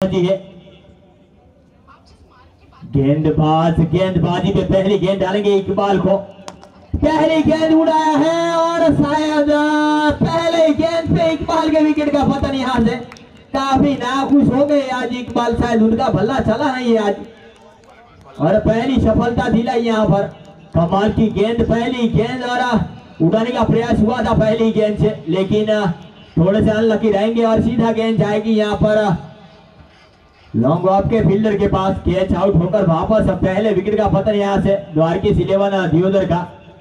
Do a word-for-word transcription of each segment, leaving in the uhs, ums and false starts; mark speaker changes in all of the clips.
Speaker 1: है। गेंदबाज गेंदबाजी पे पहली गेंद डालेंगे इकबाल को। पहली गेंद उड़ाया है और शायद पहले गेंद पे इकबाल के विकेट का पतन। यहां से काफी नाखुश हो गए आज इकबाल, शायद उनका भला चला नहीं है आज और पहली सफलता दिलाई यहां पर। कमाल की गेंद, पहली गेंद और उड़ाने का प्रयास हुआ था पहली गेंद से, लेकिन थोड़े से अनलकी रहेंगे और सीधा गेंद जाएगी यहां पर लॉन्ग ऑफ के फील्डर के पास। कैच आउट होकर वापस पहले विकेट का पतन यहां से द्वारकीश इलेवन दियोदर का।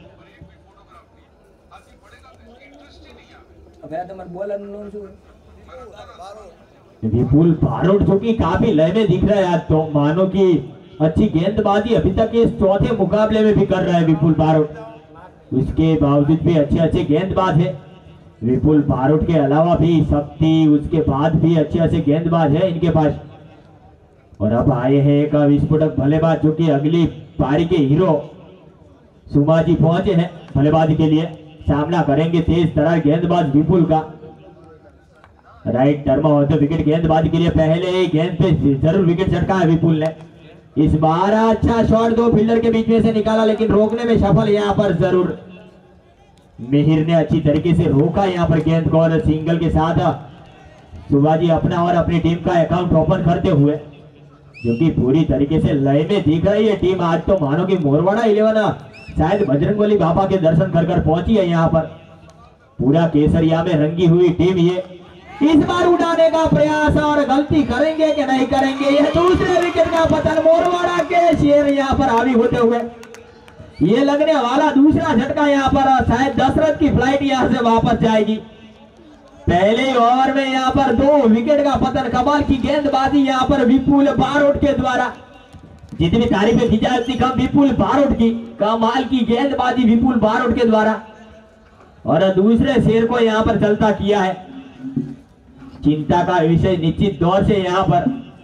Speaker 1: विपुल बारोट जो कि काफी लय में दिख रहा है आज, तो मानो कि अच्छी गेंदबाजी अभी तक इस चौथे मुकाबले में भी कर रहा है विपुल बारोट। उसके बावजूद भी अच्छे अच्छे गेंदबाज है विपुल बारोट के अलावा भी शक्ति, उसके बाद भी अच्छे अच्छे गेंदबाज है इनके पास। और अब आए हैं एक विस्फोटक बल्लेबाज जो कि अगली पारी के हीरो सुमा जी पहुंचे हैं बल्लेबाजी के लिए। सामना करेंगे तेज तरार गेंदबाज विपुल का। राइट टर्म होते विकेट गेंदबाजी के लिए पहले ही गेंद पे जरूर विकेट झटका है विपुल ने। इस बार अच्छा शॉट दो फील्डर के बीच में से निकाला, लेकिन रोकने में सफल यहाँ पर जरूर मिहिर ने अच्छी तरीके से रोका यहाँ पर गेंद को। और सिंगल के साथ सुभाजी अपना और अपनी टीम का अकाउंट ओपन करते हुए, जो कि पूरी तरीके से लय में दिख रही है टीम आज। तो मानो कि मोरवाड़ा इलेवन शायद बजरंगबली बाबा के दर्शन कर कर पहुंची है यहाँ पर। पूरा केसरिया में रंगी हुई टीम ये। इस बार उड़ाने का प्रयास और गलती करेंगे कि नहीं करेंगे, यह दूसरे विकेट का पतन मोरवाड़ा के शेर यहाँ पर हावी होते हुए। ये लगने वाला दूसरा झटका यहाँ पर, शायद दशरथ की फ्लाइट यहाँ से वापस जाएगी। पहले ओवर में यहाँ पर दो विकेट का पतन। कमाल की गेंदबाजी यहाँ पर विपुल बारोट के द्वारा। जितनी तारीफें की जाए उतनी कम विपुल बारोट की। कमाल की गेंदबाजी विपुल बारोट के द्वारा और दूसरे शेर को यहाँ पर चलता किया है। चिंता का विषय निश्चित दौर से यहाँ पर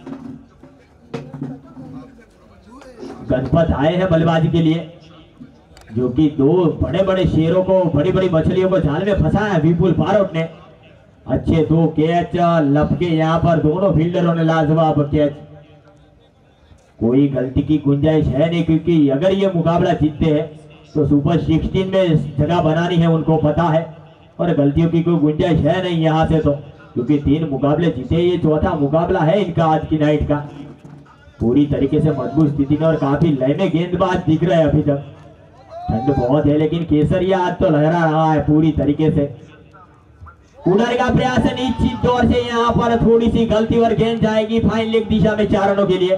Speaker 1: गणपत आए हैं बल्लेबाजी के लिए, जो कि दो बड़े बड़े शेरों को, बड़ी बड़ी मछलियों को जाल में फंसाया विपुल बारोट ने। अच्छे दो कैच लपके यहाँ पर दोनों फील्डरों ने लाजवाब कैच। कोई गलती की गुंजाइश है नहीं, क्योंकि अगर ये मुकाबला जीतते हैं तो सुपर सिक्सटीन में जगह बनानी है, उनको पता है। और गलतियों की कोई गुंजाइश है नहीं यहाँ से, तो क्योंकि तीन मुकाबले जीते, ये चौथा मुकाबला है इनका आज की नाइट का। पूरी तरीके से मजबूत स्थिति में और काफी लय में गेंदबाज दिख रहे हैं अभी तक। ठंड बहुत है लेकिन केसरिया आज तो लहरा रहा है पूरी तरीके से। उड़ाने का प्रयास है निश्चित तौर से यहाँ पर, थोड़ी सी गलती और गेंद जाएगी फाइन लेग दिशा में चार रनों के लिए।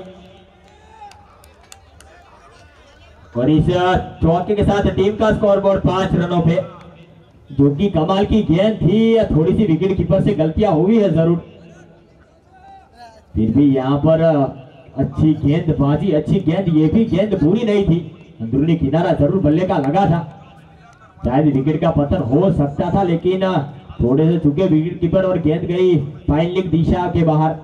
Speaker 1: और इस चौके के साथ टीम का स्कोरबोर्ड पांच रनों पे, जो कि कमाल की गेंद थी। थोड़ी सी विकेट कीपर से गलतियां हुई है जरूर, फिर भी यहाँ पर अच्छी गेंदबाजी, अच्छी गेंद। ये भी गेंद पूरी नहीं थी, अंदरूनी किनारा जरूर बल्ले का लगा था। शायद विकेट का पतन हो सकता था, लेकिन थोड़े से चुके विकेट कीपर और गेंद गई फाइन लेग दिशा के बाहर।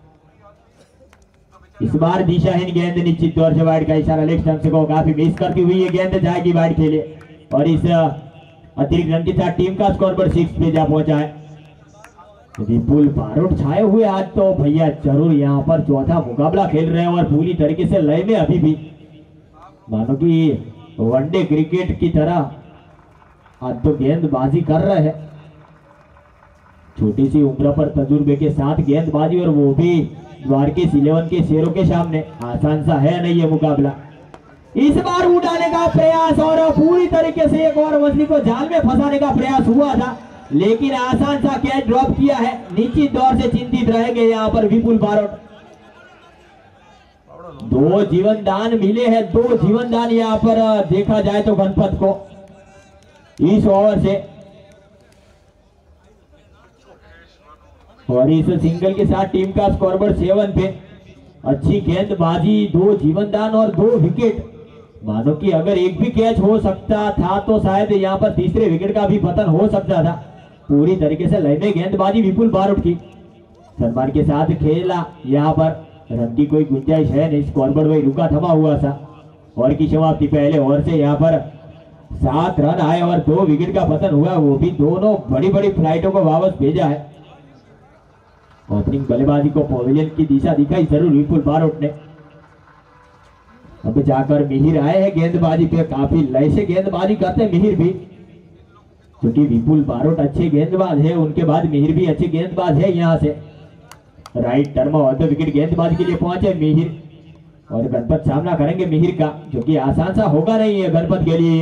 Speaker 1: इस बार दिशाहीन गेंद निश्चित तौर से वाइड का इशारा लेग स्टंप को काफी मिस करती हुई ये गेंद जाएगी वाइड के लिए। और इस अतिरिक्त रन के साथ टीम का स्कोर पर सिक्स पे जा पहुंचा है। विपुल बारोट छाए हुए आज तो भैया जरूर यहाँ पर चौथा मुकाबला खेल रहे हैं और पूरी तरीके से लय में अभी भी, मानो कि वनडे क्रिकेट की तरह आज तो गेंदबाजी कर रहे हैं। छोटी सी उम्र पर तजुर्बे के साथ गेंदबाजी, और वो भी द्वारकीश इलेवन के शेरों के सामने। आसान सा है नहीं ये मुकाबला। इस बार उड़ाने का प्रयास और पूरी तरीके से एक और मछली को जाल में फंसाने का प्रयास हुआ था, लेकिन आसान सा कैच ड्रॉप किया है। निश्चित तौर से चिंतित रहेंगे यहाँ पर विपुल बारोट। दो जीवन दान मिले हैं, दो जीवन दान यहाँ पर देखा जाए तो गणपत को इस ओवर से। और इस सिंगल के साथ टीम का स्कोरबोर्ड सेवन पे। अच्छी गेंदबाजी, दो जीवन दान और दो विकेट। मानो कि अगर एक भी कैच हो सकता था तो शायद यहाँ पर तीसरे विकेट का भी पतन हो सकता था। पूरी तरीके से लय में गेंदबाजी विपुल बारोट की। सम्मान के साथ खेला यहाँ पर, रन की कोई गुंजाइश है नहीं। स्कोरबोर्ड वही रुका थमा हुआ था। और की समाप्ति पहले ओवर से यहाँ पर सात रन आए और दो विकेट का पतन हुआ, वो भी दोनों बड़ी बड़ी फ्लाइटों को वापस भेजा है। ओपनिंग बल्लेबाजी को पवेलियन की दिशा दिखाई जरूर विपुल बारोट ने। अब जाकर मिहिर आए हैं गेंदबाजी पे, काफी लय से गेंदबाजी करते हैं मिहिर भी, क्योंकि विपुल बारोट अच्छे गेंदबाज है, उनके बाद मिहिर भी अच्छे गेंदबाज है। यहाँ से right term of the wicket गेंदबाजी के लिए पहुंचे मिहिर, और गणपत सामना करेंगे मिहिर का, जो कि आसान सा होगा नहीं है गणपत के लिए।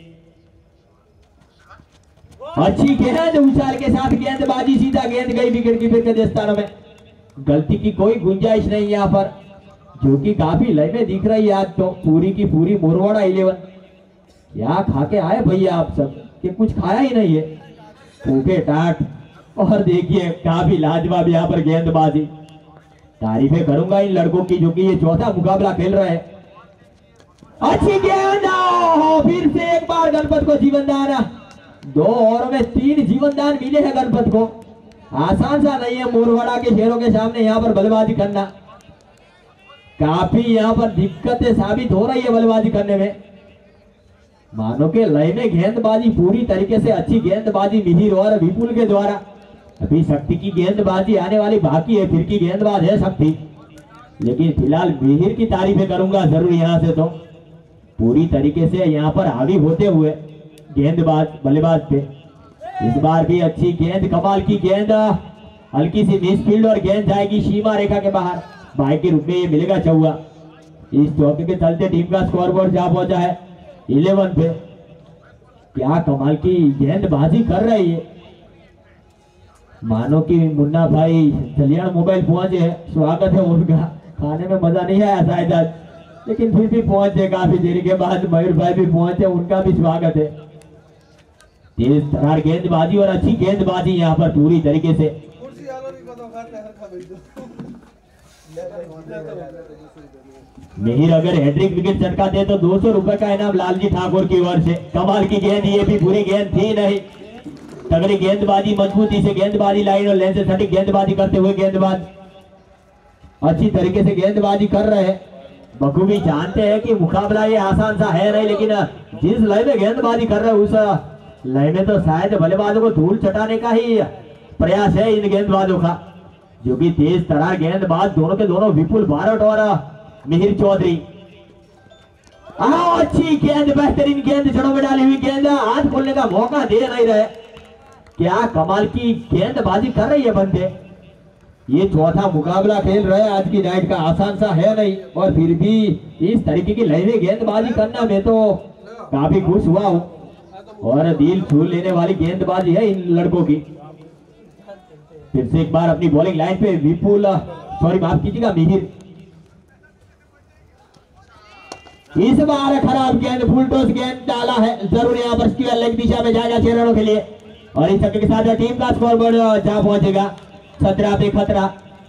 Speaker 1: अच्छी गेंद उछाल के साथ गेंदबाजी, सीधा गेंद गई विकेट कीपर के दस्तानों में, गलती की कोई गुंजाइश नहीं यहाँ पर, जो कि काफी लय में दिख रही है आज तो पूरी की पूरी मोरवाड़ा इलेवन। क्या खा के आए भैया आप सब, कि कुछ खाया ही नहीं है, भूखे टाट। और देखिए काफी लाजवाब यहाँ पर गेंदबाजी, तारीफें करूंगा इन लड़कों की, जो कि ये चौथा मुकाबला खेल रहे हैं। अच्छी गेंद, फिर से एक बार गणपत को जीवनदान, दो ओवरों में तीन जीवनदान मिले हैं गणपत को। आसान सा नहीं है मोरवाड़ा के शेरों के सामने यहाँ पर बल्लेबाजी करना, काफी यहाँ पर दिक्कतें साबित हो रही है बल्लेबाजी करने में। मानो के लय में गेंदबाजी पूरी तरीके से, अच्छी गेंदबाजी मिहिर और विपुल के द्वारा। अभी शक्ति की गेंदबाजी आने वाली बाकी है, फिर की गेंदबाज है शक्ति, लेकिन फिलहाल मिहिर की तारीफें करूंगा जरूर यहाँ से, तो पूरी तरीके से यहाँ पर हावी होते हुए गेंदबाज बल्लेबाज पे। इस बार भी अच्छी गेंद, कमाल की गेंद, हल्की सी मिस फील्ड और गेंद जाएगी सीमा रेखा के बाहर, बाई के रूप में ये मिलेगा चौका। इस चौके के चलते टीम का स्कोरबोर्ड जा पहुंचा है इलेवन पे। क्या कमाल की गेंदबाजी कर रही है, मानो कि मुन्ना भाई चलियान मोबाइल पहुंचे हैं, स्वागत है उनका। खाने में मजा नहीं आया शायद आज, लेकिन फिर भी पहुंचे काफी देरी के बाद। मयूर भाई भी पहुंचे, उनका भी स्वागत है। तेज तरार गेंदबाजी और अच्छी गेंदबाजी यहाँ पर पूरी तरीके से। मिहिर अगर हैट्रिक विकेट चटकाते हैं तो दो सौ रुपए का इनाम लालजी ठाकुर की ओर से। कमाल की गेंद, ये भी बुरी गेंद थी नहीं, तगड़ी गेंदबाजी, मजबूती से गेंदबाजी, लाइन और लेन से सटीक गेंदबाजी करते हुए गेंदबाज अच्छी तरीके से गेंदबाजी कर रहे हैं। बखूबी जानते हैं कि मुकाबला ये आसान सा है नहीं, लेकिन जिस लय में गेंदबाजी कर रहे हैं उस लय में तो शायद बल्लेबाजों को धूल चटाने का ही प्रयास है इन गेंदबाजों का, जो कि तेज तरार गेंदबाज दोनों के दोनों विपुल बारोट और मिहिर चौधरी। अच्छी गेंद, बेहतरीन गेंद, जड़ों में डाली हुई गेंद, हाथ खोलने का मौका दे नहीं रहे। क्या कमाल की गेंदबाजी कर रही है बंदे। ये चौथा मुकाबला खेल रहे हैं आज की नाइट का, आसान सा है नहीं, और फिर भी इस तरीके की लय में गेंदबाजी करना मैं तो काफी खुश हुआ हूं, और दिल छू लेने वाली गेंदबाजी है इन लड़कों की। फिर से एक बार अपनी बॉलिंग लाइन पे विपुल, सॉरी माफ कीजिएगा मिहिर। इस बार खराब गेंद, फुल टॉस गेंद डाला है जरूर यहाँ पर स्क्वायर लेग दिशा में जाएगा छह रनों के लिए, और इस छक्के के साथ टीम का स्कोरबोर्ड जा पहुंचेगा सत्रह पे खतरा।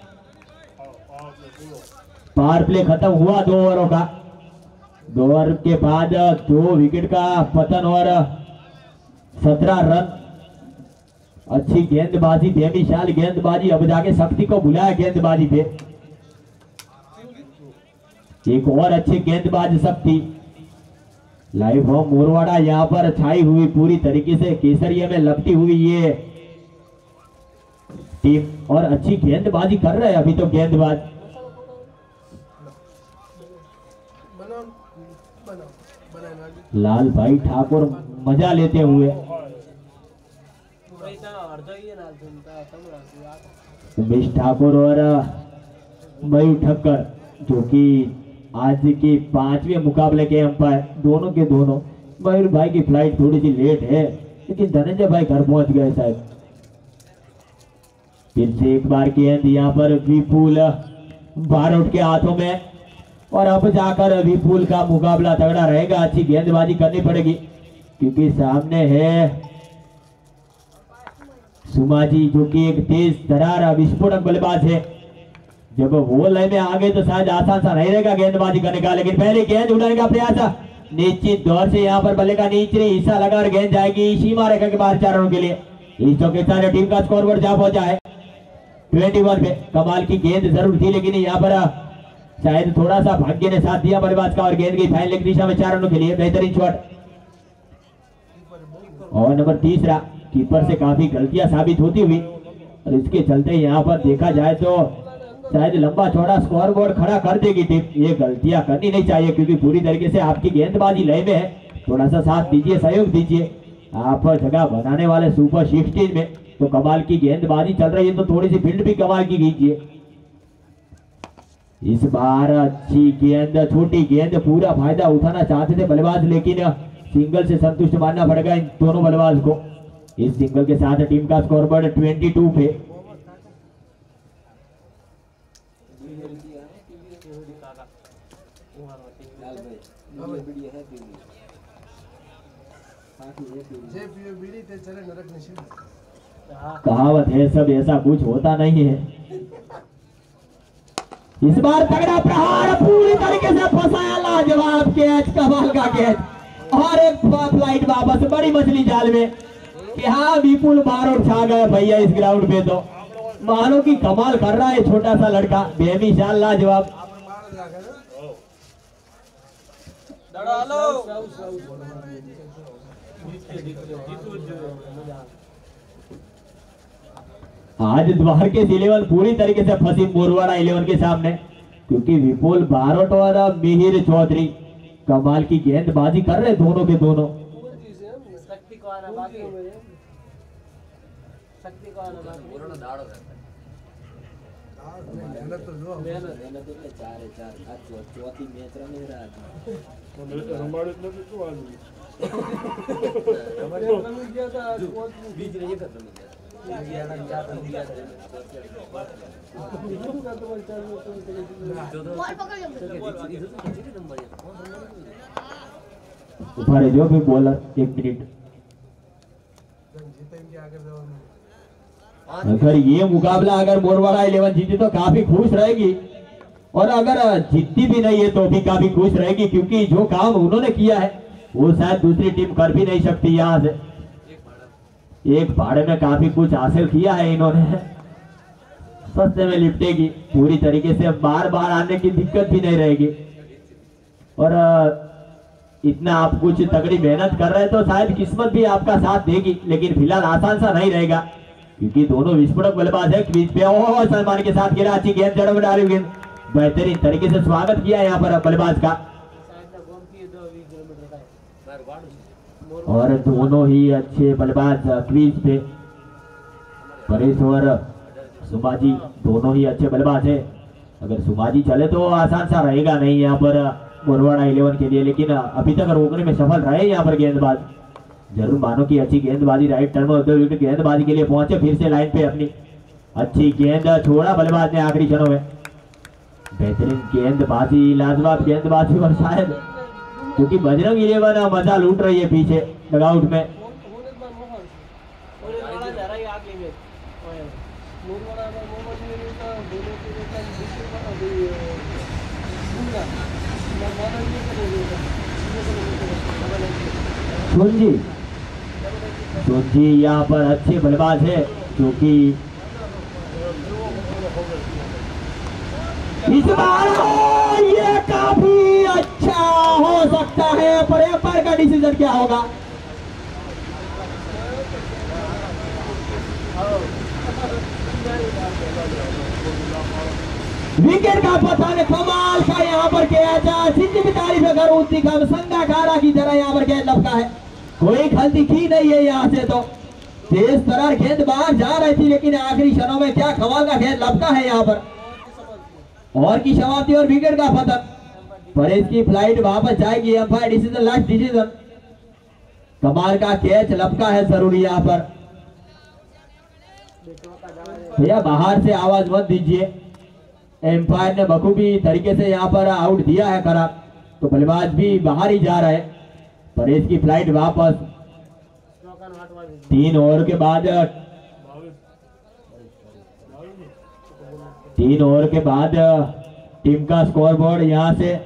Speaker 1: पावर प्ले खत्म हुआ दो ओवरों का, दो ओवर के बाद दो विकेट का पतन और सत्रह रन। अच्छी गेंदबाजी, बेमिसाल गेंदबाजी, अब जाके शक्ति को बुलाया गेंदबाजी पे। एक और अच्छी गेंदबाज शक्ति। लाइव होम मोरवाड़ा यहाँ पर छाई हुई पूरी तरीके से, केसरिया में लपटी हुई ये टीम, और अच्छी गेंदबाजी कर रहे हैं अभी तो गेंदबाज। लाल भाई ठाकुर मजा लेते हुए, उमेश ठाकुर और मयूर ठक्कर, जो कि आज के पांचवें मुकाबले के अंपायर, दोनों के दोनों। मयूर भाई की फ्लाइट थोड़ी सी लेट है, लेकिन धनंजय भाई घर पहुंच गए शायद। फिर से एक बार गेंद यहाँ पर विपुल बारोट के हाथों में, और अब जाकर विपुल का मुकाबला तगड़ा रहेगा। अच्छी गेंदबाजी करनी पड़ेगी, क्योंकि सामने है सुमाजी, जो कि एक तेज तरार विस्फोटक बल्लेबाज है। जब वो लाइन में आ गए तो शायद आसान सा नहीं रहेगा गेंदबाजी करने का, लेकिन पहले गेंद उड़ाने का प्रयास निश्चित दौर से यहाँ पर बल्ले का निचली हिस्सा लगा और गेंद जाएगी सीमा रेखा के बाहर चार रनों के लिए। इस चौके साथ टीम का स्कोरबोर्ड जा पहुंचा है इक्कीस पे। कमाल की गेंद जरूर थी, लेकिन यहाँ पर शायद थोड़ा सा भाग्य ने साथ दिया बल्लेबाज का, और गेंद की फाइनल लेग दिशा में चार रनों के लिए बेहतरीन शॉट। और नंबर तीसरा, कीपर से काफी गलतियां साबित होती हुई और इसके चलते यहाँ पर देखा जाए तो शायद लंबा चौड़ा स्कोर बोर्ड खड़ा कर देगी टीम। ये गलतियां करनी नहीं चाहिए क्योंकि पूरी तरीके से आपकी गेंदबाजी लय में है। थोड़ा सा साथ दीजिए, सहयोग दीजिए। आप जगह बनाने वाले सुपर सिक्सटीन में तो कमाल की गेंदबाजी चल रही है, तो थोड़ी सी फील्ड भी कमाल की कीजिए। इस बार अच्छी गेंद, छोटी गेंद, पूरा फायदा उठाना चाहते थे बल्लेबाज, लेकिन सिंगल से संतुष्ट मानना पड़ेगा इन दोनों बल्लेबाज को। इस सिंगल के साथ टीम का स्कोर बोर्ड बाईस पे। कहावत है सब, ऐसा कुछ होता नहीं है। इस बार तगड़ा प्रहार, पूरी तरीके से फंसाया, लाजवाब कैच, कमाल का कैच और एक फ्लाइट वापस बड़ी मछली जाल में। कि हाँ, विपुल बारोट छा गए भैया इस ग्राउंड पे। तो मानो की कमाल कर रहा है छोटा सा लड़का, बेमिसाल, लाजवाब। आज द्वार के इलेवन पूरी तरीके से फंसी मोरवाड़ा इलेवन के सामने, क्योंकि विपुल बारोट और मिहिर चौधरी कमाल की गेंदबाजी कर रहे दोनों के दोनों। उठारे जो भी बॉलर, एक मिनट। अगर ये मुकाबला अगर मोरवाड़ा इलेवन जीती तो काफी खुश रहेगी, और अगर जीतती भी नहीं है तो भी काफी खुश रहेगी, क्योंकि जो काम उन्होंने किया है वो शायद दूसरी टीम कर भी नहीं सकती। यहाँ से एक भाड़े में काफी कुछ हासिल किया है इन्होंने, सस्ते में लिपटेगी पूरी तरीके से, बार बार आने की दिक्कत भी नहीं रहेगी। और इतना आप कुछ तगड़ी मेहनत कर रहे हैं तो शायद किस्मत भी आपका साथ देगी, लेकिन फिलहाल आसान सा नहीं रहेगा, क्योंकि दोनों विस्फोटक बल्लेबाज है। क्रीज पे ओह सलमान के साथ गिरा, अच्छी गेंद जड़ में डाली गेंद, बेहतरीन तरीके से स्वागत किया यहाँ पर बल्लेबाज का। और दोनों ही अच्छे बल्लेबाज क्रीज पे, परेश और सुमाजी दोनों ही अच्छे बल्लेबाज है। अगर सुमाजी चले तो आसान सा रहेगा नहीं यहाँ पर मोरवाड़ा इलेवन के लिए, लेकिन अभी तक रोकने में सफल रहे यहाँ पर गेंदबाज। जरूर मानो की अच्छी गेंदबाजी, राइट टर्न में दो विकेट गेंदबाजी के लिए पहुंचे, फिर से लाइन पे अपनी अच्छी गेंद छोड़ा बल्लेबाज ने आखिरी क्षणों में। बेहतरीन गेंदबाजी, लाजवाब गेंदबाजी, और शायद क्योंकि बजरंग इलेवन मजा लूट रही है पीछे डगआउट में। सोनजी सोनजी यहाँ पर अच्छे बल्लेबाज है, क्योंकि इस बार ये काफी अच्छा हो सकता है, पर एम्पायर का डिसीजन क्या होगा? विकेट का पता नहीं, कमाल का यहाँ पर कैच, सिद्धि भी तारीफ अगर उतनी कम संगाकारा की तरह यहाँ पर कैच लपका है। कोई गलती की नहीं है यहाँ से, तो तेज तरार गेंद बाहर जा रही थी, लेकिन आखिरी क्षणों में क्या कमाल का गेंद लपका है यहाँ पर। और की समाप्ति और विकेट का पतन, परेश की फ्लाइट वापस जाएगी। Umpire decision, last decision. कमाल का कैच लपका है जरूरी यहाँ पर। भैया बाहर से आवाज मत दीजिए, एम्पायर ने बखूबी तरीके से यहाँ पर आउट दिया है खराब, तो बल्लेबाज भी बाहर ही जा रहा है। परेश की फ्लाइट वापस। तीन ओवर के बाद तीन ओवर के बाद टीम का स्कोर बोर्ड यहाँ से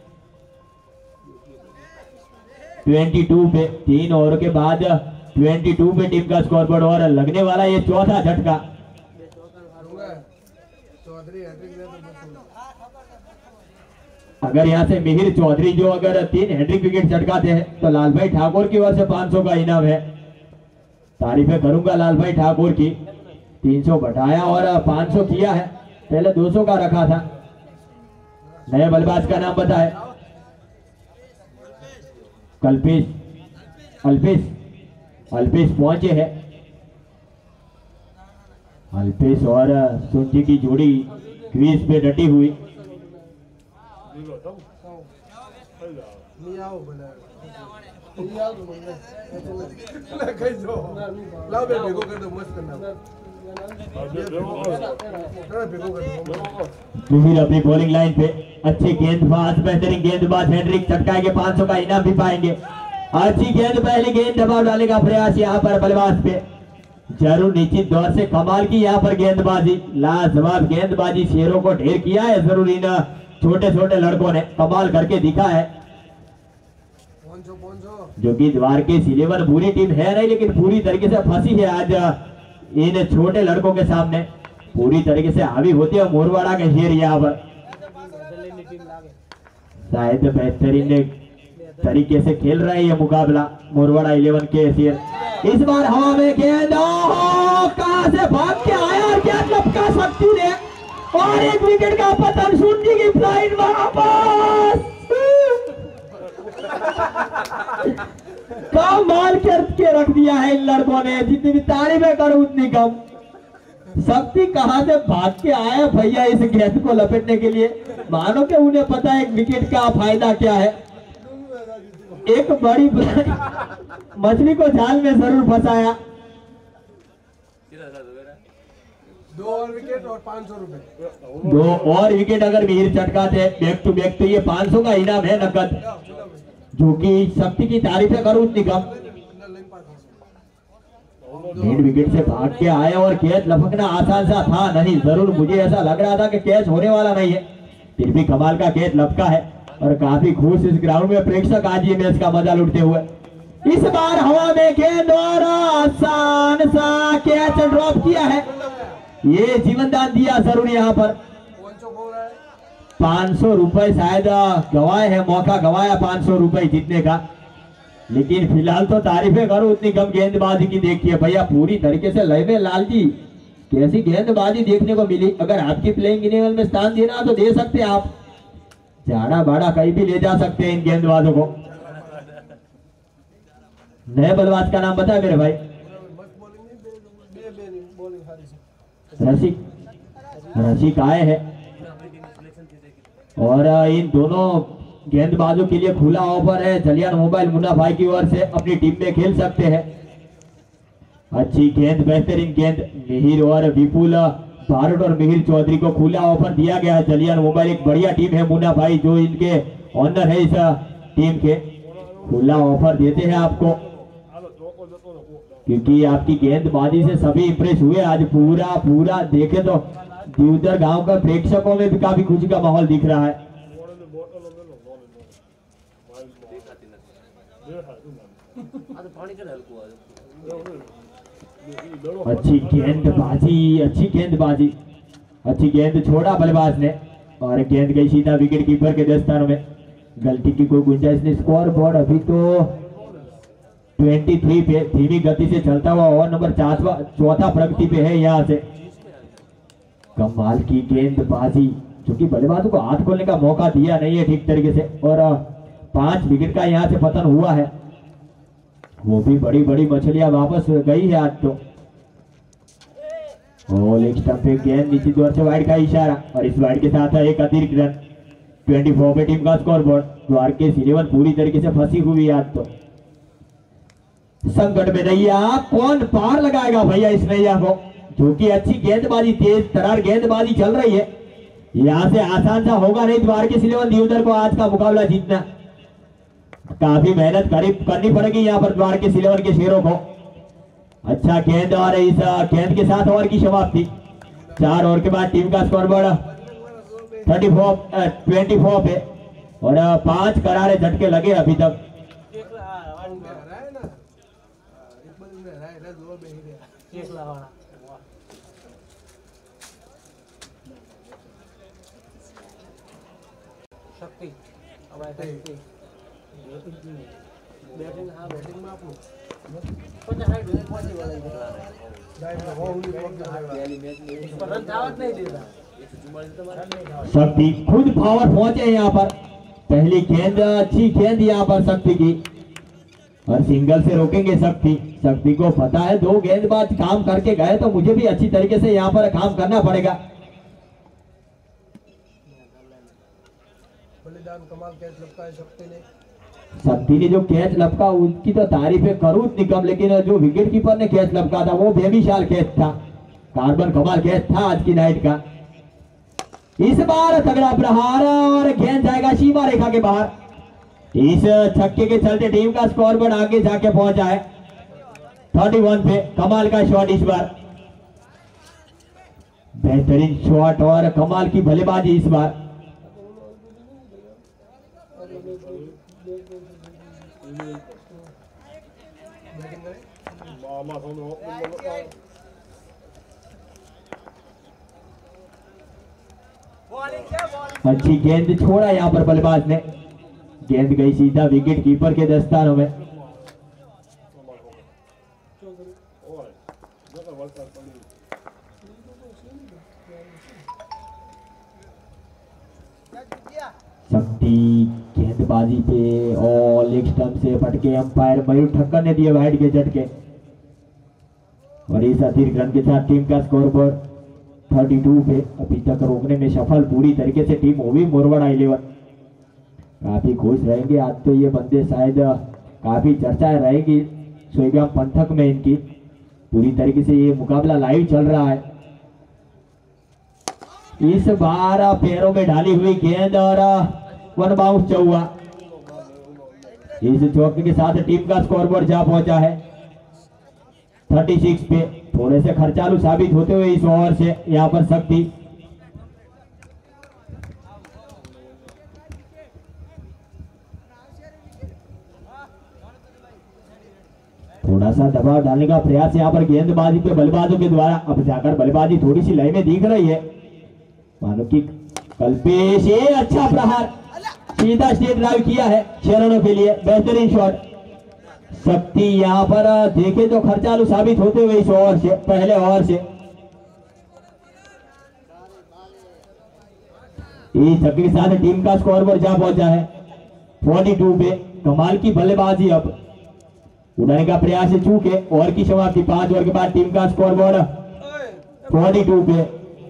Speaker 1: बाईस पे, तीन ओवर के बाद बाईस पे टीम का स्कोर बोर्ड, और लगने वाला ये चौथा झटका। अगर यहाँ से मिहिर चौधरी जो अगर तीन हैट्रिक विकेट चटकाते हैं तो लाल भाई ठाकुर की ओर से पांच सौ का इनाम है। तारीफें करूंगा लाल भाई ठाकुर की, तीन सौ बढ़ाया और पाँच सौ किया है, पहले दो सौ का रखा था। नए बल्लेबाज का नाम बताए। कल्पेश अल्पेश अल्पेश पहुंचे हैं। अल्पेश और सुंजी की जोड़ी क्रीज पे डटी हुई। अपनी बॉलिंग लाइन पे अच्छे गेंदबाज, बेहतरीन गेंदबाज हेनरिक चटकाएंगे, पाँच सौ का इनाम भी पाएंगे। अच्छी गेंद, पहली गेंद दबाव डालने का प्रयास यहाँ पर बल्लेबाज पे, जरूर निश्चित दौर से कमाल की यहाँ पर गेंदबाजी, लाजवाब गेंदबाजी, शेरों को ढेर किया है जरूर इन छोटे छोटे लड़कों ने, कमाल करके दिखा है। जो कि द्वारकेश इलेवन बुरी टीम है नहीं, लेकिन पूरी तरीके से फंसी है आज इन छोटे लड़कों के सामने, पूरी तरीके से हावी होती है मोरवाड़ा के शेर यहाँ पर। शायद बेहतरीन तरीके से खेल रहे हैं ये मुकाबला मोरवाड़ा इलेवन के शेर। इस बार हवा में गेंद, कहां से भाग के आया और गेंद लपका शक्ति ने, और एक विकेट का पतन, सुंजी की फ्लाइट वापस। कमाल करके रख दिया है इन लड़कों ने, जितनी भी तारीफें करो उतनी कम। शक्ति कहां से भाग के आया भैया इस गेंद को लपेटने के लिए, मानो कि उन्हें पता है एक विकेट का फायदा क्या है। एक बड़ी मछली को जाल में जरूर फंसाया।
Speaker 2: दो और विकेट और पाँच सौ रुपए।
Speaker 1: दो और विकेट अगर मीर चटकाते बैक टू बैक तो ये पाँच सौ का इनाम है नकद, जो कि शक्ति की तारीफें करूं उतनी कम। डेढ़ विकेट से भाग के आया और कैच लपकना आसान सा था नहीं, जरूर मुझे ऐसा लग रहा था कि कैच होने वाला नहीं है, फिर भी कमाल का कैच लपका है और काफी खुश इस ग्राउंड में प्रेक्षक आज ये मैच का मजा लुटते हुए। इस बार हवा में गेंद और आसान सा कैच ड्रॉप किया है, ये जीवन दान दिया जरूर यहाँ पर। पाँच सौ रुपए शायद गवाए है, मौका गवाया पाँच सौ रुपए जीतने का, लेकिन फिलहाल तो तारीफें करो उतनी कम गेंदबाजी की। देखिए भैया पूरी तरीके से लय में लाल जी कैसी गेंदबाजी देखने को मिली। अगर आपकी प्लेइंग इलेवन में स्थान देना तो दे सकते हैं आप, जाड़ा बाड़ा कहीं भी ले जा सकते हैं इन गेंदबाजों को। नए बल्लेबाज का नाम बताए मेरे भाई। रसिक रसिक आए हैं और इन दोनों गेंदबाजों के लिए खुला ऑफर है जलियान मोबाइल मुन्ना भाई की ओर से, अपनी टीम में खेल सकते हैं। अच्छी गेंद, बेहतरीन गेंद, मिहिर और विपुल बारोट और मिहिर चौधरी को खुला ऑफर दिया गया है। जलियान मोबाइल एक बढ़िया टीम है, मुन्ना भाई जो इनके ऑनर है इस टीम के, खुला ऑफर देते हैं आपको, क्योंकि आपकी गेंदबाजी से सभी इंप्रेस हुए आज। पूरा पूरा देखे तो दिवदर गांव का प्रेक्षकों में भी काफी खुशी का माहौल दिख रहा है। अच्छी गेंदबाजी, अच्छी गेंदबाजी, अच्छी गेंद छोड़ा बल्लेबाज ने और गेंद गई सीधा विकेट कीपर के दस्तानों में। गलती की कोई गुंजाइश नहीं। स्कोर बोर्ड अभी तो तेईस पे धीमी गति से चलता हुआ ओवर नंबर चौथा प्रगति पे है। यहाँ से कमाल की गेंदबाजी, जो कि बल्लेबाजों को हाथ खोलने का मौका दिया नहीं है ठीक तरीके से, और पांच विकेट का यहाँ से पतन हुआ है, वो भी बड़ी बड़ी मछलियां वापस गई है आज तो। और एक स्टंप पे गेंद नीचे दौर से वाइड का इशारा, और इस वाइड के साथ एक अतिरिक्त रन। चौबीस पे टीम का स्कोर बोर्ड। द्वारकेश इलेवन पूरी तरीके से फंसी हुई है आज तो, संकट में नैया, कौन पार लगाएगा भैया इस नैया को, जो कि अच्छी गेंदबाजी, तेज तरार गेंदबाजी चल रही है। यहां से आसान सा होगा नहीं द्वारकेश इलेवन दिवदर को आज का मुकाबला जीतना, काफी मेहनत करनी पड़ेगी यहाँ पर द्वारकेश इलेवन के शेरों को। अच्छा गेंद, और इस गेंद के साथ ओवर की समाप्ति। चार ओवर के बाद टीम का scoreboard thirty four twenty four पे, और पांच करारे झटके लगे अभी तक।
Speaker 2: शक्ति बैटिंग हाँ बैटिंग में आप लोग
Speaker 1: शक्ति खुद पावर पहुंचे यहाँ पर। पहली गेंद अच्छी गेंद यहाँ पर शक्ति की और सिंगल से रोकेंगे शक्ति। शक्ति को पता है दो गेंदबाज काम करके गए तो मुझे भी अच्छी तरीके से यहाँ पर काम करना पड़ेगा।
Speaker 2: बलिदान कमाल कैच लगता है शक्ति ने।
Speaker 1: शक्ति ने जो कैच लपका उसकी तो तारीफें करूं निकम, लेकिन जो विकेट कीपर ने कैच लपका था वो बेमिसाल कैच था, कार्बन कमाल कैच था आज की नाइट का। इस बार तगड़ा प्रहार और गेंद जाएगा सीमा रेखा के बाहर। इस छक्के के चलते टीम का स्कोरबोर्ड आगे जाके पहुंचा है इकतीस पे। कमाल का शॉट इस बार, बेहतरीन शॉट और कमाल की बल्लेबाजी इस बार। अच्छी गेंद छोड़ा यहाँ पर बल्लेबाज ने, गेंद गई सीधा विकेट कीपर के दस्तानों में। शक्ति गेंदबाजी पे और लेग स्टंप से फटके अंपायर मयूर ठक्कर ने दिए वाइड के झटके और इस अतिरिक्त रन के साथ टीम का स्कोरबोर्ड बत्तीस पे अभी तक रोकने में सफल पूरी तरीके से टीम होगी मोरवाड़ा इलेवन। काफी खुश रहेंगे आज तो ये बंदे, शायद काफी चर्चाएं रहेगी सोईगाम पंथक में इनकी। पूरी तरीके से ये मुकाबला लाइव चल रहा है। इस बार पैरों में ढाली हुई गेंद और वन बाउंस चौका। इस चौके के साथ टीम का स्कोरबोर्ड जा पहुंचा है छत्तीस पे। थोड़े से खर्चालू साबित होते हुए इस ओवर से यहाँ पर शक्ति थोड़ा सा दबाव डालने का प्रयास यहाँ पर गेंदबाजी पे बल्लेबाजों के द्वारा। अब जाकर बल्लेबाजी थोड़ी सी लय में दिख रही है मानो कि कल्पेश। ये अच्छा प्रहार सीधा स्टेट ड्राइव किया है छह रनों के लिए, बेहतरीन शॉट। शक्ति यहाँ पर देखे तो खर्चालू साबित होते हुए इस ओवर से, पहले ओवर से। इस छक्के के साथ टीम का स्कोरबोर्ड जा पहुंचा है बयालीस पे। कमाल की बल्लेबाजी, अब उड़ाने का प्रयास चूके ओवर की समाप्ति। पांच ओवर के बाद टीम का स्कोरबोर्ड बयालीस पे।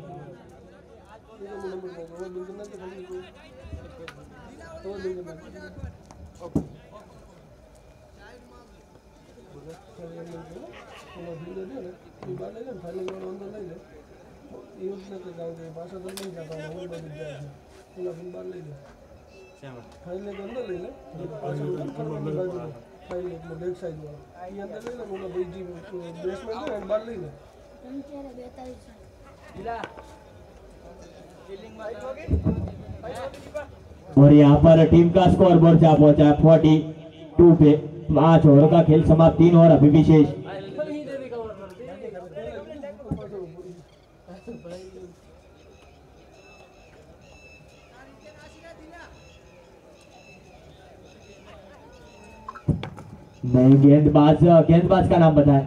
Speaker 1: और यहाँ पर टीम का स्कोर बोर्ड जा पहुंचा है बयालीस पे। पांच ओवर का खेल समाप्त, तीन ओवर अभी भी शेष। नहीं, गेंदबाज गेंदबाज का नाम बताएं।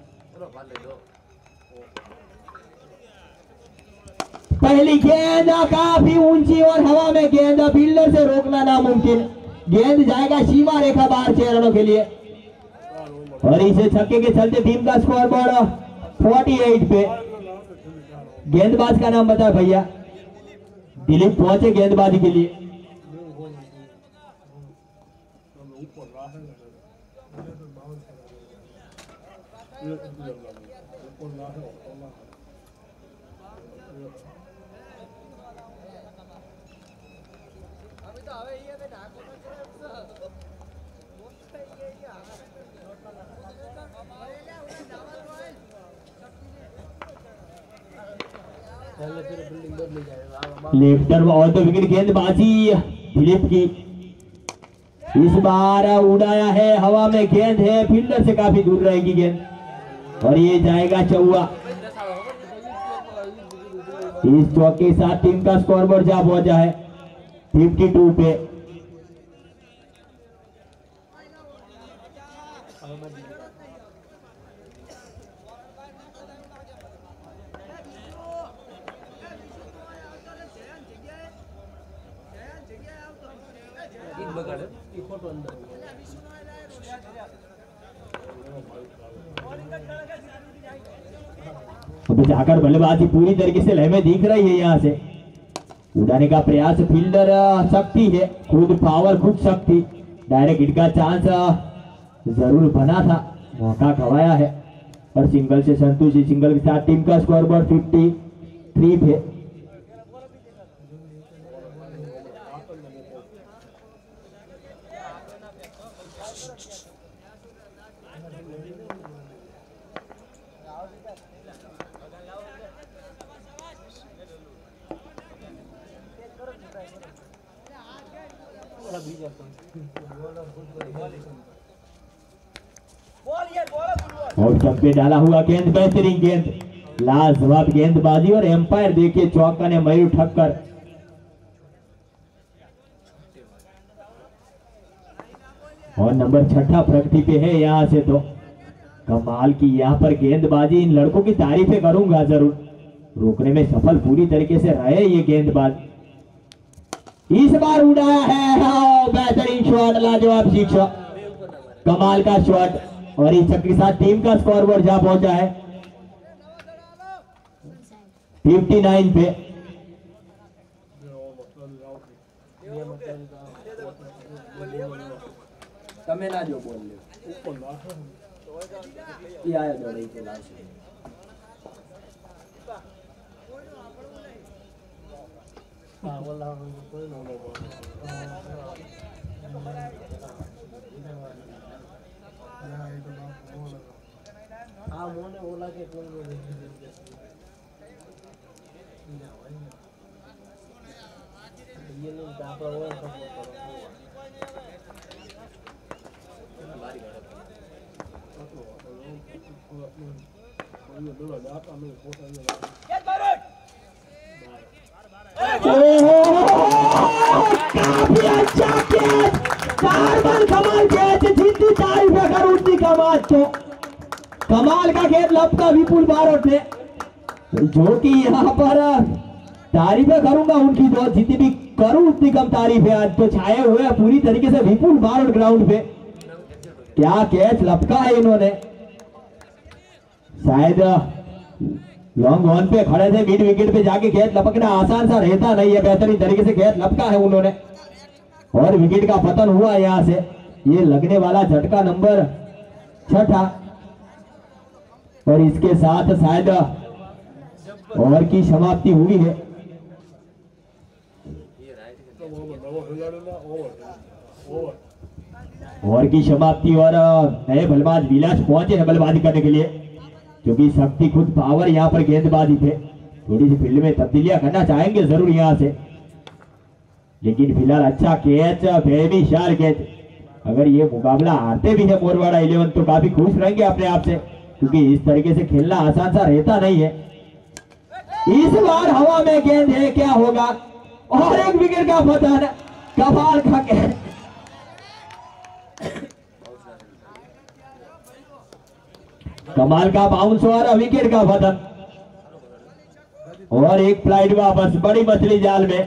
Speaker 1: पहली गेंद काफी ऊंची और हवा में गेंद, फील्डर से रोकना नामुमकिन। गेंद जाएगा सीमा रेखा बाहर छह रनों के लिए और इसे छक्के के चलते टीम का स्कोर बोर्ड अड़तालीस पे। गेंदबाज का नाम बताए भैया। दिलीप पहुंचे गेंदबाजी के लिए। लेफ्टर और तो विकेट गेंदबाजी दिलीप की। इस बार उड़ाया है, हवा में गेंद है, फील्डर से काफी दूर रहेगी गेंद और ये जाएगा चौका। इस चौके के साथ टीम का स्कोरबोर्ड जा पहुंचा है बावन पे। अब जाकर बल्लेबाजी पूरी तरीके से लय में दिख रही है। यहाँ से उड़ाने का प्रयास, फील्डर शक्ति है, खुद पावर, खुद शक्ति, डायरेक्ट हिट का चांस जरूर बना था, मौका गवाया है और सिंगल से संतुष्ट। सिंगल के साथ टीम का स्कोर बोर्ड फिफ्टी थ्री पे। और स्टंप पे डाला हुआ गेंद, बेहतरीन गेंद, लाजवाब गेंदबाजी और एम्पायर देखिए चौका ने मयूर ठक्कर। और नंबर छठा प्रगति पे है। यहाँ से तो कमाल की यहाँ पर गेंदबाजी, इन लड़कों की तारीफें करूंगा जरूर, रोकने में सफल पूरी तरीके से रहे ये गेंदबाज। इस बार उड़ाया है, हाँ, बेहतरीन शॉट, लाजवाब शिक्षा, कमाल का शॉट और इस छक्के के साथ टीम का स्कोर बोर्ड जा पहुंचा है फिफ्टी नाइन पे।
Speaker 3: તમે ના જો બોલ લે ઈ આયા દોડે કે લાવશે હા બોલા કોઈ નો લો હા મોને ઓલા કે કોઈ નો ये लोग दापा हुआ सब
Speaker 1: काफी अच्छा कैच, चार बॉल कमाल कैच, जितनी तारीफ अगर उतनी कमाल। तो कमाल का खेल लपका विपुल बारोट ने, जो कि यहाँ पर तारीफें करूंगा उनकी, जो जितनी भी करूं उतनी कम तारीफ है। आज तो छाए हुए पूरी तरीके से विपुल बारोट ग्राउंड पे, क्या कैच लपका है इन्होंने। शायद लॉन्ग ऑन पे खड़े थे, मिड विकेट पे जाके कैच लपकना आसान सा रहता नहीं है, बेहतरीन तरीके से कैच लपका है उन्होंने और विकेट का पतन हुआ यहां से। ये लगने वाला झटका नंबर छठा और इसके साथ शायद ओवर की समाप्ति हुई है। ओवर की समाप्ति और नए बल्लेबाज विलास पहुंचे हैं बल्लेबाजी करने के लिए, क्योंकि शक्ति, खुद पावर यहाँ पर गेंदबाजी थे। थोड़ी सी फील्ड में तब्दीलियां करना चाहेंगे जरूर यहाँ से, लेकिन फिलहाल अच्छा कैच, बेमिसाल कैच। अगर ये मुकाबला हारते भी है मोरवाड़ा इलेवन तो काफी खुश रहेंगे अपने आप से, क्योंकि इस तरीके से खेलना आसान सा रहता नहीं है। इस बार हवा में गेंद है, क्या होगा, और एक विकेट का पतन, कमाल का कैच, कमाल का बाउंस और विकेट का पतन और एक फ्लाइट वापस बड़ी मछली जाल में।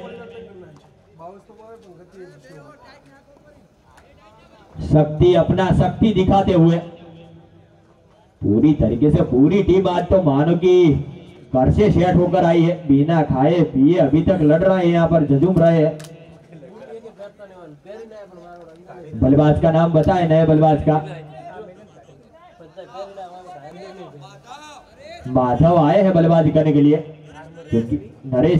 Speaker 1: शक्ति अपना शक्ति दिखाते हुए पूरी तरीके से पूरी टीम आज तो मानो कि घर से सेट होकर आई है, बिना खाए पिए अभी तक लड़ रहे हैं, यहाँ पर झूम रहे हैं। बल्लेबाज का नाम बताए, नए बल्लेबाज का माधव आए हैं बल्लेबाजी करने के लिए, क्योंकि नरेश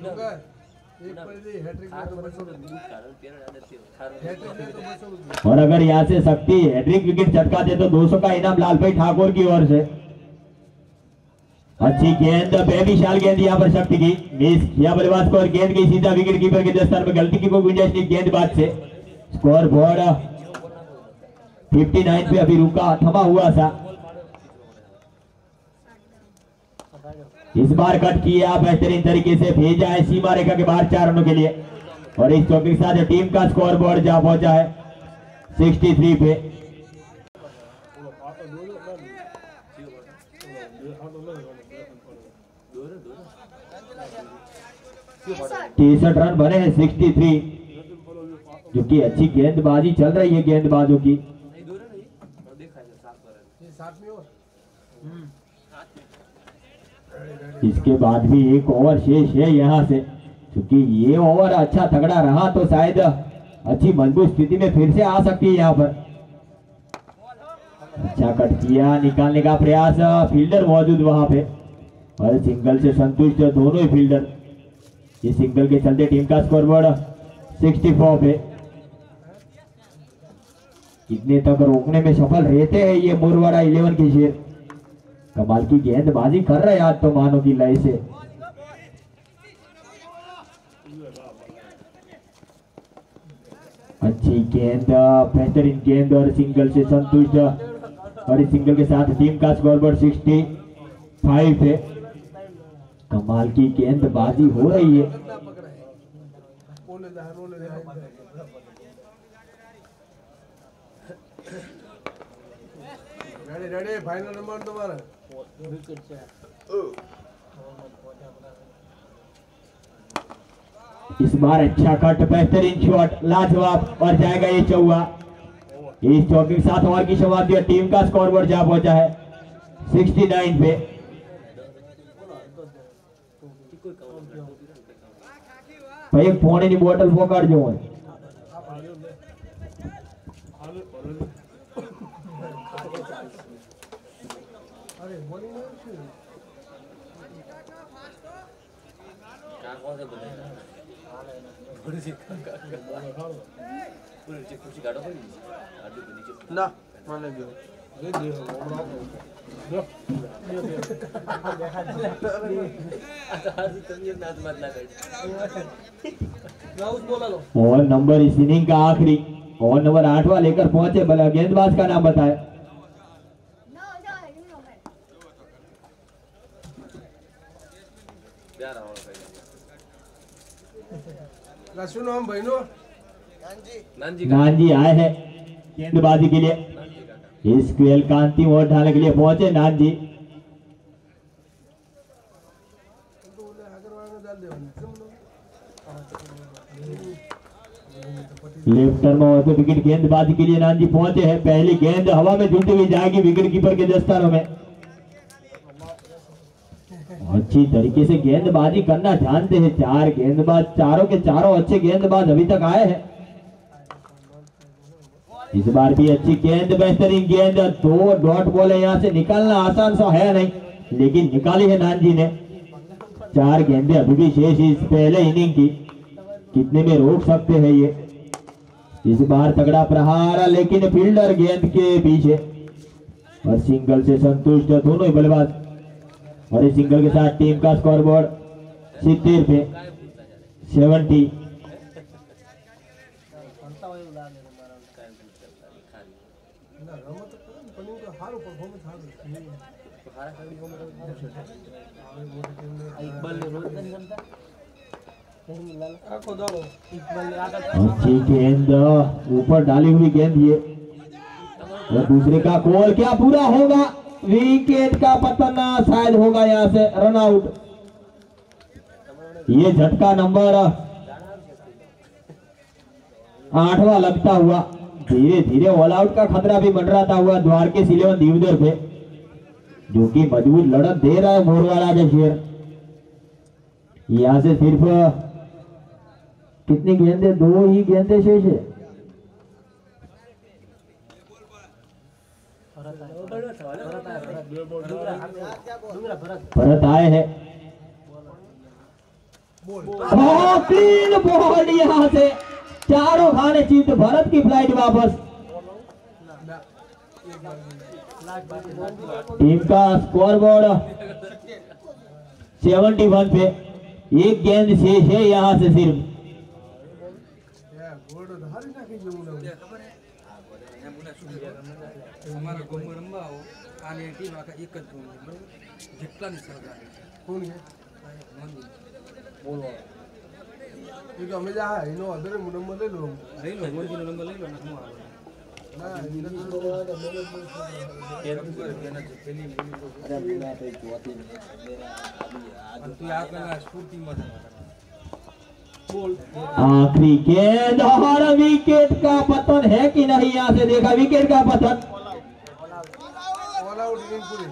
Speaker 1: और अगर यहाँ से शक्ति हैट्रिक विकेट चटकाते तो दो सौ का इनाम लाल भाई ठाकुर की ओर से। अच्छी गेंद, बेमिसाल गेंद यहाँ पर शक्ति की, मिस किया बल्लेबाज को और गेंद गई सीधा विकेट कीपर के दस्तार में। गलती की कोई गुंजाइश नहीं गेंदबाज से। स्कोर बोर्ड फिफ्टी नाइन पे अभी रुका, थमा हुआ था। इस बार कट किया बेहतरीन तरीके से, भेजा है सीमा रेखा के बाहर चार रनों के लिए और इस चौके के साथ टीम का स्कोर बोर्ड जा पहुंचा है सिक्सटी थ्री पे। तिरसठ रन बने हैं, सिक्सटी थ्री। जो कि अच्छी गेंदबाजी चल रही है गेंदबाजों की।
Speaker 2: ये साथ में और
Speaker 1: इसके बाद भी एक ओवर शेष है यहाँ से, क्योंकि ये ओवर अच्छा तगड़ा रहा तो शायद अच्छी मजबूत स्थिति में फिर से आ सकती है यहाँ पर। अच्छा कट किया, निकालने का प्रयास, फील्डर मौजूद वहां पे और सिंगल से संतुष्ट दोनों ही फील्डर। इस सिंगल के चलते टीम का स्कोरबोर्ड चौंसठ पे। कितने तक रोकने में सफल रहते हैं ये मुरवाड़ा इलेवन के शेर। कमाल की गेंदबाजी कर रहे हैं आज तो मानो की लय से। अच्छी गेंद, बेहतरीन गेंद और सिंगल से संतुष्ट और इस सिंगल के साथ टीम का स्कोरबोर्ड पैंसठ है। कमाल की गेंदबाजी हो रही है।
Speaker 2: गंदा पकड़ा है बोले जा बोले जा रेडी रेडी फाइनल नंबर तुम्हारा
Speaker 3: विकेट से
Speaker 1: इस बार अच्छा कट, बेहतरीन शॉट, लाजवाब और जाएगा ये चौका। इस चौके के साथ ओवर की समाप्ति और टीम का स्कोरबोर्ड जा पहुंचा है उनहत्तर पे। भाई एक पानी की बोतल पकड़ जो है।
Speaker 2: अरे बॉलिंग में क्यों ना माने गयो ये देखो हमरा
Speaker 1: ओवर नंबर इस इनिंग का आखिरी ओवर नंबर आठवां लेकर पहुंचे। भला गेंदबाज का नाम बताए।
Speaker 2: सुनो हम बहनों
Speaker 1: नानजी आए हैं गेंदबाजी के लिए। इस खेल का अंतिम ओवर डालने के लिए पहुंचे नानजी। लेफ्टर में होते विकेट गेंदबाजी के लिए नानजी पहुंचे हैं। पहली गेंद हवा में झूलती हुई जाएगी विकेट कीपर के दस्तारों में। अच्छी तरीके से गेंदबाजी करना जानते हैं चार गेंदबाज, चारों के चारों अच्छे गेंदबाज अभी तक आए हैं। इस बार भी अच्छी गेंद, बेहतरीन गेंद, दो डॉट बॉल है, यहाँ से निकालना आसान सा है नहीं, लेकिन निकाली है नानजी ने। चार गेंदें अभी भी शेष इस पहले इनिंग की, कितने में रोक सकते हैं ये। इस बार तगड़ा प्रहार, लेकिन फील्डर गेंद के पीछे और सिंगल से संतुष्ट दोनों ही बल्लेबाज। और इस सिंगल के साथ टीम का स्कोरबोर्ड सत्तर पे सत्तर।
Speaker 2: ना रमत पण तो हारो परफॉर्मेंस
Speaker 3: इकबाल ने रोज नहीं करता कहीं मिला आंखों दालो इकबाल ने आकर
Speaker 1: अच्छी गेंद, ऊपर डाली हुई गेंद ये, और दूसरे का कॉल क्या पूरा होगा? विकेट का पतन शायद होगा, यहाँ से रन आउट। ये झटका नंबर आठवां लगता हुआ, धीरे धीरे ऑल आउट का खतरा भी मंडराता हुआ द्वारकेश इलेवन दीवदर पे, जो कि मजबूत लड़त दे रहा है मोरवाड़ा के शेर। यहाँ से सिर्फ कितनी गेंदें, दो ही गेंदें शेष है। भरत आए हैं, क्लीन बॉल, यहाँ से चारों खाने जीत, भरत की फ्लाइट वापस। टीम का स्कोरबोर्ड इकहत्तर पे, एक गेंद शेष है यहाँ से सिर्फ।
Speaker 4: અમારા ગોમર રમવા આવો આને ટીમ આખા એક જ ગોમ બરાબર જેટલા ની સરકાર
Speaker 2: कौन है
Speaker 4: નોંધી
Speaker 3: बोलो
Speaker 2: ये तो हमें जा है इनो अंदर नंबर ले लो
Speaker 4: લઈ લો ગોમતીનો નંબર લઈ લો ને હું આવે
Speaker 2: ना इनो
Speaker 3: अरे मैं तो जोती मेरा अभी
Speaker 4: અને તું આ પેલા સ્ફૂર્તિમાં
Speaker 1: आखिरी गेंद और विकेट का पतन है कि नहीं, यहाँ से देखा विकेट का पतन
Speaker 2: ऑल आउट इनिंग पूरी।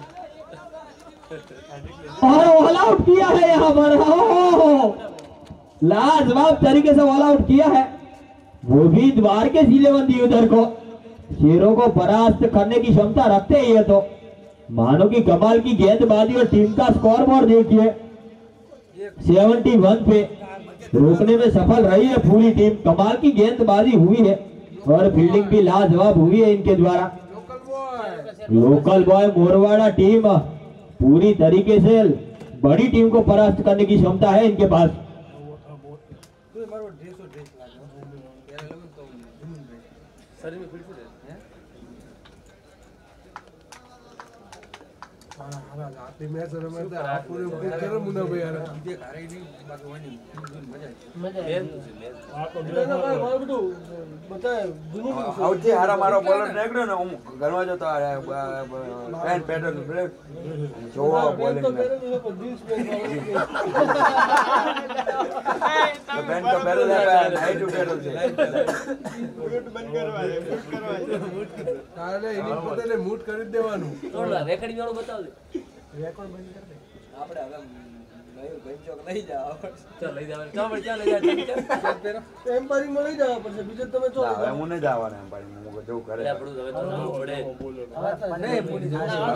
Speaker 1: और ऑल आउट किया है यहाँ पर। ओह, लाजवाब तरीके से ऑल आउट किया है, वो भी द्वार के जिलेबंदी उधर को। शेरों को परास्त करने की क्षमता रखते ही है, तो मानो की कमाल की गेंदबाजी और टीम का स्कोर बोर्ड देखिए इकहत्तर पे रोकने में सफल रही है पूरी टीम। कमाल की गेंदबाजी हुई है और फील्डिंग भी लाजवाब हुई है इनके द्वारा।
Speaker 2: Local boy
Speaker 1: local boy Morwara team पूरी तरीके से बड़ी टीम को परास्त करने की क्षमता है इनके पास।
Speaker 4: तो मारो ड्रेस और ड्रेस लागो तेरा लगन तो शरीर में फिट फिट है
Speaker 2: हां हां आती मैच रमते आ पूरे पूरे कर मुना भाई यार
Speaker 4: ये घरे नहीं बाकी होनी मजा
Speaker 3: મજા
Speaker 4: है
Speaker 3: આ તો ના ભાઈ મારું બધું બતા જૂનું
Speaker 5: સૌથી હારા મારો બોલર નીકળ્યો ને હું ઘરમાં જતો પેન પેડલ બ્રેક જોવા બોલિંગ
Speaker 3: તો પહેરે તો જીન્સ પહેરવા
Speaker 5: પેન તો પેડલ હે નાઈટ પેડલ છે
Speaker 2: તારે ઇનિંગ પોતે મૂટ કરી જ દેવાનું।
Speaker 3: રેકર્ડિંગ વાળું બતાવ દે
Speaker 2: રેકોર્ડ બંધ કર દે।
Speaker 4: આપણે હવે નયો બેંચો લઈ જાવ ચાલ લઈ જાવ ચાલ ભાઈ ચાલ લઈ જાવ પેરો
Speaker 3: એમ્પાયરિંગ માં લઈ જવા પડશે બીજે તમે છો
Speaker 5: હવે હું નહીં જવાના એમ પાડી હું જવું કરે
Speaker 3: આપણે હવે તો પડે
Speaker 4: નહીં પૂરી